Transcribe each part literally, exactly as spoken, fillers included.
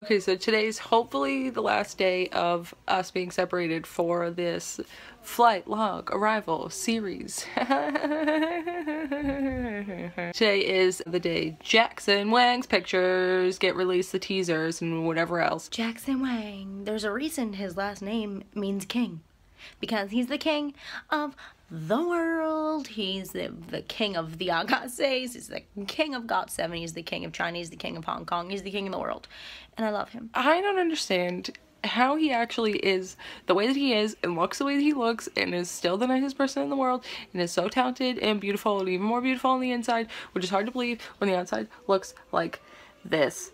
Okay, so today's hopefully the last day of us being separated for this flight log arrival series. Today is the day Jackson Wang's pictures get released, the teasers and whatever else. Jackson Wang. There's a reason his last name means king. Because he's the king of the world. He's the, the king of the Agassiz. He's the king of got seven. He's the king of China. He's the king of Hong Kong. He's the king of the world. And I love him. I don't understand how he actually is the way that he is and looks the way that he looks and is still the nicest person in the world and is so talented and beautiful and even more beautiful on the inside, which is hard to believe when the outside looks like this.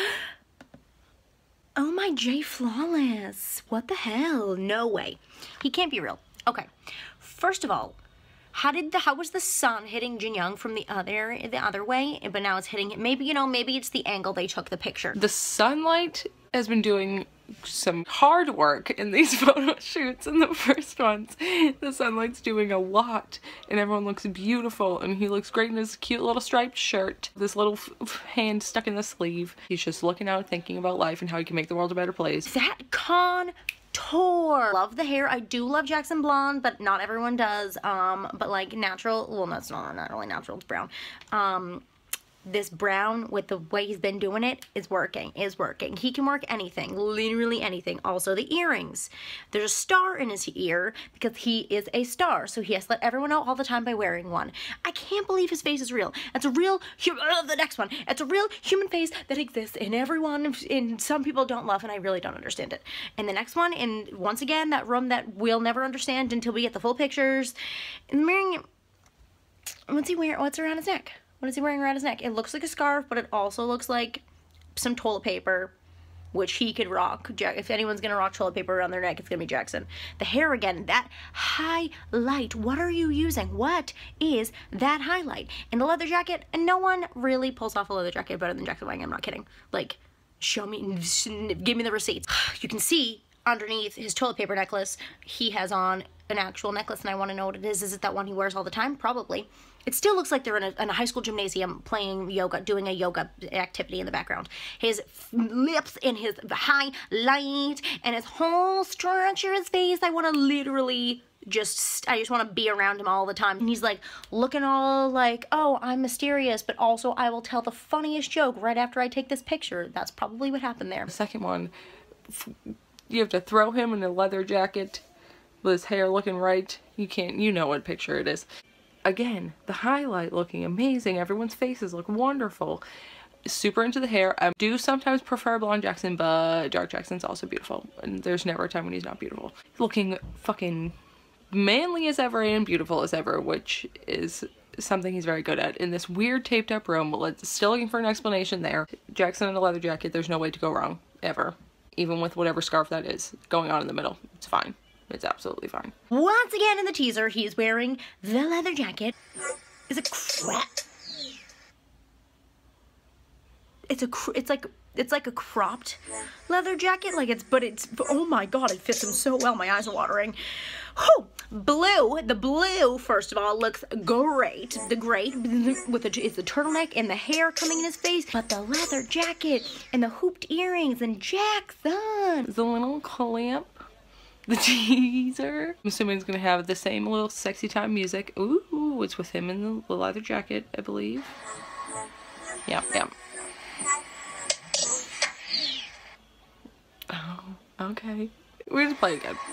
Oh my Jay Flawless. What the hell? No way. He can't be real. Okay. First of all, how did the how was the sun hitting Jin Young from the other the other way, but now it's hitting him? Maybe, you know, maybe it's the angle they took the picture. The sunlight has been doing some hard work in these photo shoots. In the first ones, the sunlight's doing a lot and everyone looks beautiful and he looks great in his cute little striped shirt, this little f hand stuck in the sleeve. He's just looking out, thinking about life and how he can make the world a better place. That contour. Love the hair. I do love Jackson blonde, but not everyone does. Um, but like natural, well, that's not not really natural, it's brown. Um, this brown with the way he's been doing it is working, is working. He can work anything, literally anything. Also the earrings. There's a star in his ear because he is a star, so he has to let everyone know all the time by wearing one. I can't believe his face is real. It's a real, uh, the next one, it's a real human face that exists in everyone, and some people don't love, and I really don't understand it. And the next one, and once again, that room that we'll never understand until we get the full pictures. And wearing, what's he wearing, what's around his neck? What is he wearing around his neck? It looks like a scarf, but it also looks like some toilet paper, which he could rock. If anyone's gonna rock toilet paper around their neck, it's gonna be Jackson. The hair again, that highlight. What are you using? What is that highlight? And the leather jacket, and no one really pulls off a leather jacket better than Jackson Wang. I'm not kidding. Like, show me, give me the receipts. You can see underneath his toilet paper necklace, he has on an actual necklace, and I want to know what it is. Is it that one he wears all the time? Probably. It still looks like they're in a, in a high school gymnasium playing yoga, doing a yoga activity in the background. His lips and his highlight and his whole structure, his face. I want to literally just, I just want to be around him all the time. And he's like looking all like, oh, I'm mysterious, but also I will tell the funniest joke right after I take this picture. That's probably what happened there. The second one, you have to throw him in a leather jacket with his hair looking right. You can't, you know what picture it is. Again, the highlight looking amazing. Everyone's faces look wonderful. Super into the hair. I do sometimes prefer blonde Jackson, but dark Jackson's also beautiful. And there's never a time when he's not beautiful. Looking fucking manly as ever and beautiful as ever, which is something he's very good at. In this weird taped up room, let's still looking for an explanation there. Jackson in a leather jacket, there's no way to go wrong, ever. Even with whatever scarf that is going on in the middle, it's fine. It's absolutely fine. Once again in the teaser, he's wearing the leather jacket. Is it crap? It's a, cr it's like, it's like a cropped leather jacket. Like it's, but it's, oh my God, it fits him so well. My eyes are watering. Whew. Blue, the blue, first of all, looks great. The great, with the, is the turtleneck and the hair coming in his face. But the leather jacket and the hooped earrings and Jackson. The little clamp. The teaser. I'm assuming it's gonna have the same little sexy time music. Ooh, it's with him in the leather jacket, I believe. Yeah, yeah. Oh, okay. We're just playing again.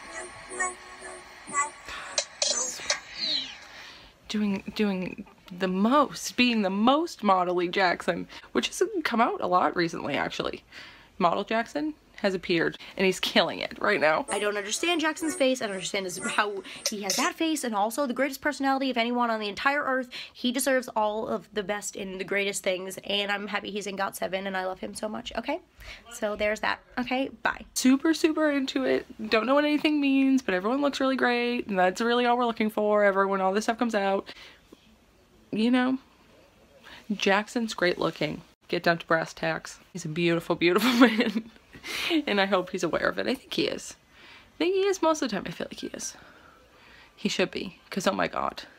Doing, doing the most, being the most model-y Jackson, which has come out a lot recently, actually. Model Jackson has appeared and he's killing it right now. I don't understand Jackson's face. I don't understand his, how he has that face, and also the greatest personality of anyone on the entire earth. He deserves all of the best and the greatest things, and I'm happy he's in got seven and I love him so much. Okay, so there's that. Okay, bye. Super super into it. Don't know what anything means, but everyone looks really great and that's really all we're looking for ever when all this stuff comes out. You know, Jackson's great looking. Get down to brass tacks. He's a beautiful beautiful man. And I hope he's aware of it. I think he is. I think he is most of the time. I feel like he is. He should be. Because, oh my God.